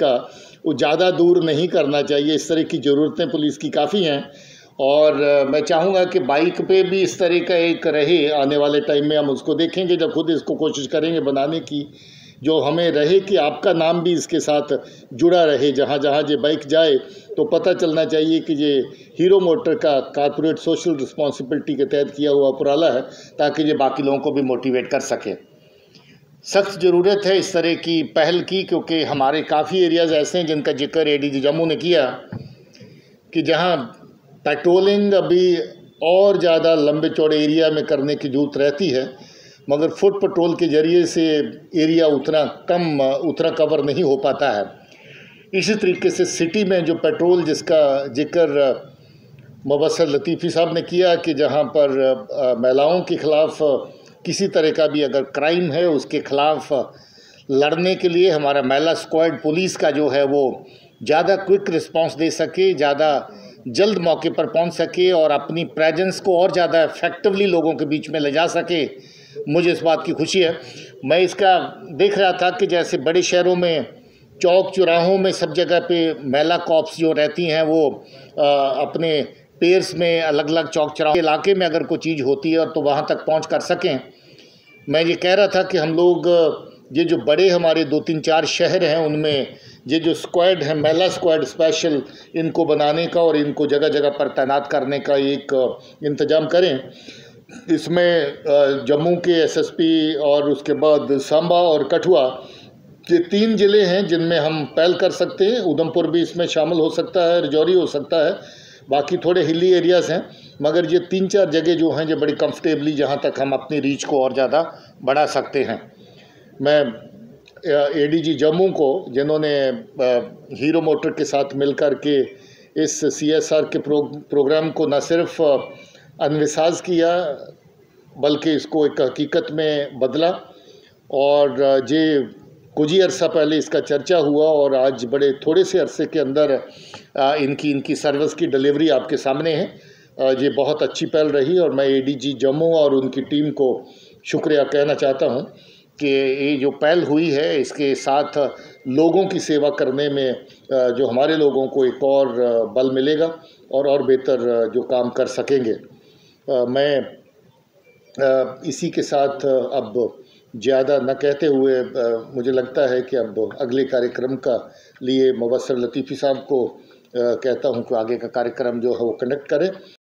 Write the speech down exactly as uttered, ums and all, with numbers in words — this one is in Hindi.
का वो ज़्यादा दूर नहीं करना चाहिए। इस तरह की ज़रूरतें पुलिस की काफ़ी हैं और मैं चाहूँगा कि बाइक पे भी इस तरह का एक रहे। आने वाले टाइम में हम उसको देखेंगे जब खुद इसको कोशिश करेंगे बनाने की, जो हमें रहे कि आपका नाम भी इसके साथ जुड़ा रहे। जहाँ जहाँ ये बाइक जाए तो पता चलना चाहिए कि ये हीरो मोटर का कॉर्पोरेट सोशल रिस्पॉन्सिबिलिटी के तहत किया हुआ उपराला है, ताकि ये बाकी लोगों को भी मोटिवेट कर सके। सख्त ज़रूरत है इस तरह की पहल की, क्योंकि हमारे काफ़ी एरियाज़ ऐसे हैं जिनका जिक्र एडीजी जम्मू ने किया कि जहाँ पेट्रोलिंग अभी और ज़्यादा लंबे चौड़े एरिया में करने की ज़रूरत रहती है, मगर फुट पेट्रोल के ज़रिए से एरिया उतना कम उतना कवर नहीं हो पाता है। इसी तरीके से सिटी में जो पेट्रोल जिसका जिक्र मुबस्सर लतीफ़ी साहब ने किया कि जहाँ पर महिलाओं के ख़िलाफ़ किसी तरह का भी अगर क्राइम है उसके ख़िलाफ़ लड़ने के लिए हमारा महिला स्क्वाड पुलिस का जो है वो ज़्यादा क्विक रिस्पांस दे सके, ज़्यादा जल्द मौके पर पहुंच सके और अपनी प्रेजेंस को और ज़्यादा इफेक्टिवली लोगों के बीच में ले जा सके, मुझे इस बात की खुशी है। मैं इसका देख रहा था कि जैसे बड़े शहरों में चौक चौराहों में सब जगह पे महिला कॉप्स जो रहती हैं वो आ, अपने पेयर्स में अलग अलग चौक चौराहे इलाके में अगर कोई चीज़ होती है और तो वहाँ तक पहुँच कर सकें। मैं ये कह रहा था कि हम लोग ये जो बड़े हमारे दो तीन चार शहर हैं उनमें ये जो स्क्वाड है, महिला स्क्वाड स्पेशल, इनको बनाने का और इनको जगह जगह पर तैनात करने का एक इंतज़ाम करें। इसमें जम्मू के एसएसपी और उसके बाद सांबा और कठुआ, ये तीन ज़िले हैं जिनमें हम पहल कर सकते हैं। उधमपुर भी इसमें शामिल हो सकता है, राजौरी हो सकता है, बाकी थोड़े हिली एरियाज़ हैं, मगर ये तीन चार जगह जो हैं ये बड़ी कंफर्टेबली जहाँ तक हम अपनी रीच को और ज़्यादा बढ़ा सकते हैं। मैं एडीजी जम्मू को, जिन्होंने हीरो मोटर के साथ मिलकर के इस सीएसआर के प्रो, प्रोग्राम को न सिर्फ अनविसाज किया बल्कि इसको एक हकीकत में बदला, और ये कुछ ही अरसा पहले इसका चर्चा हुआ और आज बड़े थोड़े से अरसे के अंदर इनकी इनकी सर्विस की डिलीवरी आपके सामने है। ये बहुत अच्छी पहल रही और मैं एडीजी जम्मू और उनकी टीम को शुक्रिया कहना चाहता हूँ कि ये जो पहल हुई है इसके साथ लोगों की सेवा करने में जो हमारे लोगों को एक और बल मिलेगा और और बेहतर जो काम कर सकेंगे। मैं इसी के साथ अब ज़्यादा न कहते हुए मुझे लगता है कि अब अगले कार्यक्रम का लिए मुबस्सर लतीफ़ी साहब को कहता हूं कि आगे का कार्यक्रम जो है वो कंडक्ट करें।